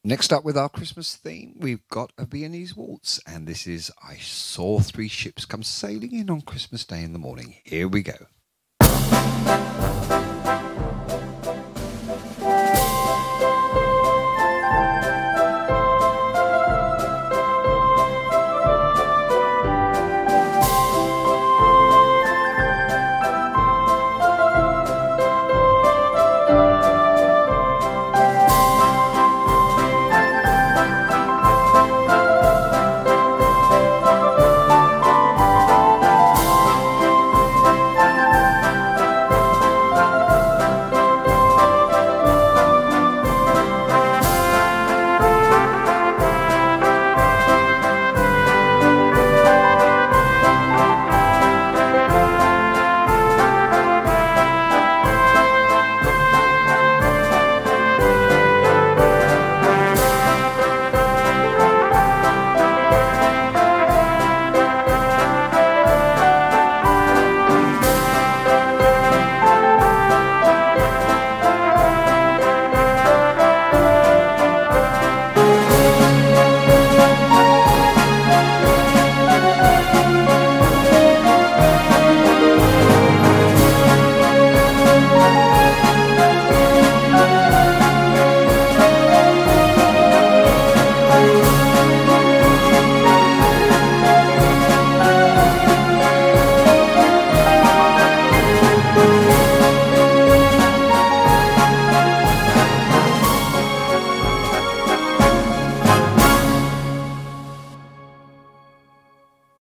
Next up with our Christmas theme, we've got a Viennese waltz, and this is I Saw Three Ships Come Sailing In on Christmas Day in the Morning. Here we go.